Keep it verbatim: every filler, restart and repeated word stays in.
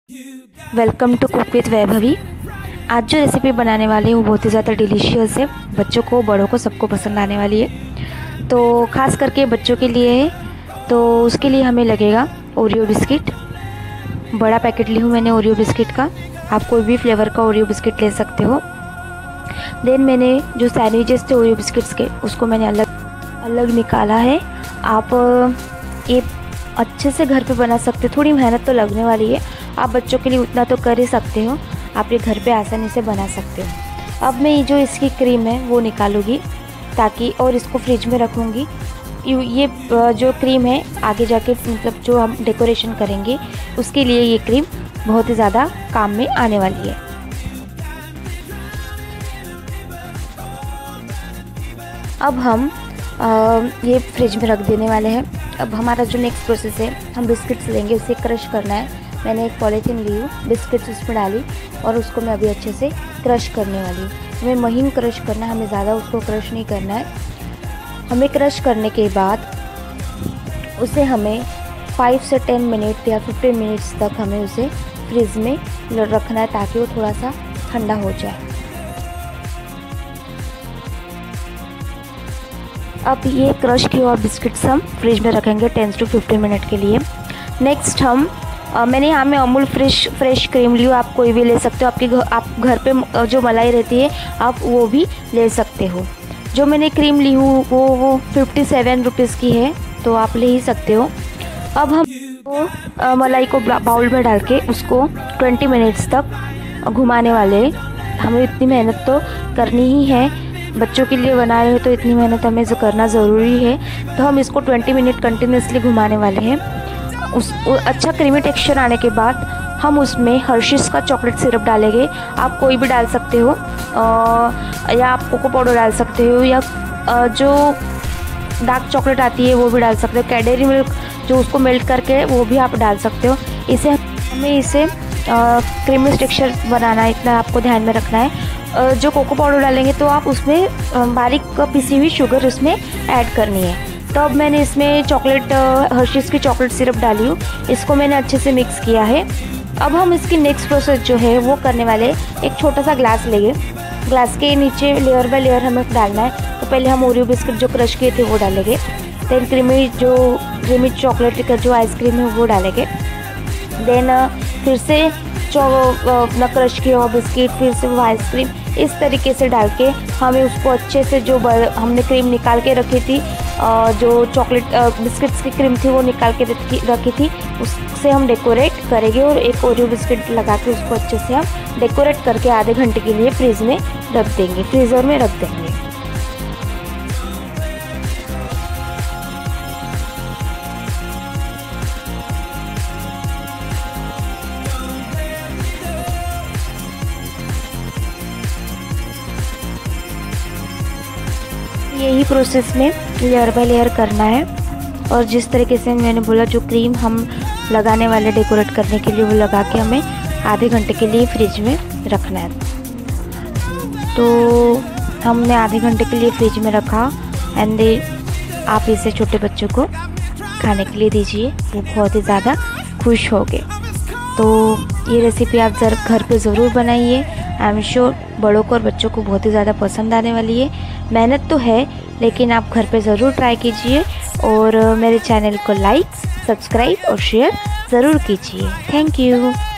Welcome to cook with Vaibhavi. आज जो recipe बनाने वाली हूँ वो बहुत ही ज़्यादा डिलीशियस है। बच्चों को बड़ों को सबको पसंद आने वाली है, तो ख़ास करके बच्चों के लिए है। तो उसके लिए हमें लगेगा ओरियो बिस्किट। बड़ा पैकेट ली हूँ मैंने ओरियो बिस्किट का। आप कोई भी फ्लेवर का ओरियो बिस्किट ले सकते हो। देन मैंने जो सैंडविचेस थे ओरियो बिस्किट्स के, उसको मैंने अलग अलग निकाला है। आप ये अच्छे से घर पे बना सकते हो। थोड़ी मेहनत तो लगने वाली है, आप बच्चों के लिए उतना तो कर ही सकते हो। आप ये घर पे आसानी से बना सकते हो। अब मैं ये जो इसकी क्रीम है वो निकालूँगी ताकि, और इसको फ्रिज में रखूँगी। ये जो क्रीम है आगे जाके मतलब जो हम डेकोरेशन करेंगे उसके लिए ये क्रीम बहुत ही ज़्यादा काम में आने वाली है। अब हम आ, ये फ्रिज में रख देने वाले हैं। अब हमारा जो नेक्स्ट प्रोसेस है, हम बिस्किट्स लेंगे, उसे क्रश करना है। मैंने एक पॉलीथीन ली हूँ, बिस्किट्स उसमें डाली और उसको मैं अभी अच्छे से क्रश करने वाली हूँ। हमें महीन क्रश करना है, हमें ज़्यादा उसको क्रश नहीं करना है। हमें क्रश करने के बाद उसे हमें फाइव से टेन मिनट या फिफ्टीन मिनट्स तक हमें उसे फ्रिज में रखना है ताकि वो थोड़ा सा ठंडा हो जाए। अब ये क्रश किए हुआ बिस्किट्स हम फ्रिज में रखेंगे टेन टू फिफ्टीन मिनट के लिए। नेक्स्ट हम आ, मैंने यहाँ में अमूल फ्रेश फ्रेश क्रीम ली हो, आप कोई भी ले सकते हो। आपके घर आप घर पे जो मलाई रहती है आप वो भी ले सकते हो। जो मैंने क्रीम ली हूँ वो वो फिफ्टी सेवन रुपीज़ की है, तो आप ले ही सकते हो। अब हम वो मलाई को बाउल में डाल के उसको ट्वेंटी मिनट्स तक घुमाने वाले। हमें इतनी मेहनत तो करनी ही है, बच्चों के लिए बना रहे हो तो इतनी मेहनत हमें जो करना ज़रूरी है। तो हम इसको ट्वेंटी मिनट कंटिन्यूसली घुमाने वाले हैं। उस अच्छा क्रीमी टेक्सचर आने के बाद हम उसमें हर्शीज़ का चॉकलेट सिरप डालेंगे। आप कोई भी डाल सकते हो, आ, या आप कोको पाउडर डाल सकते हो, या आ, जो डार्क चॉकलेट आती है वो भी डाल सकते हो। कैडबरी मिल्क जो उसको मेल्ट करके वो भी आप डाल सकते हो। इसे हमें इसे क्रीमी टेक्सचर बनाना है, इतना आपको ध्यान में रखना है। जो कोको पाउडर डालेंगे तो आप उसमें बारीक पिसी हुई शुगर उसमें ऐड करनी है। तो अब मैंने इसमें चॉकलेट हर्शीज़ की चॉकलेट सिरप डाली हूँ, इसको मैंने अच्छे से मिक्स किया है। अब हम इसकी नेक्स्ट प्रोसेस जो है वो करने वाले, एक छोटा सा ग्लास लेंगे। ग्लास के नीचे लेयर बाय लेयर हमें डालना है। तो पहले हम ओरियो बिस्किट जो क्रश किए थे वो डालेंगे। देन क्रीमी जो क्रीमी चॉकलेट का जो आइसक्रीम है वो डालेंगे। देन फिर से जो अपना क्रश किया हुआ बिस्किट, फिर से वो आइसक्रीम, इस तरीके से डाल के हमें उसको अच्छे से, जो हमने क्रीम निकाल के रखी थी, जो चॉकलेट बिस्किट्स की क्रीम थी वो निकाल के रखी थी, उससे हम डेकोरेट करेंगे। और एक ओरियो बिस्किट लगा के उसको अच्छे से हम डेकोरेट करके आधे घंटे के लिए फ्रिज में रख देंगे, फ्रीज़र में रख देंगे। यही प्रोसेस में लेयर बाय लेयर करना है। और जिस तरीके से मैंने बोला, जो क्रीम हम लगाने वाले डेकोरेट करने के लिए वो लगा के हमें आधे घंटे के लिए फ्रिज में रखना है। तो हमने आधे घंटे के लिए फ्रिज में रखा। एंड आप इसे छोटे बच्चों को खाने के लिए दीजिए, वो बहुत ही ज़्यादा खुश होंगे। तो ये रेसिपी आप जर घर पे ज़रूर बनाइए। आई एम श्योर बड़ों को और बच्चों को बहुत ही ज़्यादा पसंद आने वाली है। मेहनत तो है, लेकिन आप घर पे ज़रूर ट्राई कीजिए। और मेरे चैनल को लाइक, सब्सक्राइब और शेयर ज़रूर कीजिए। Thank you.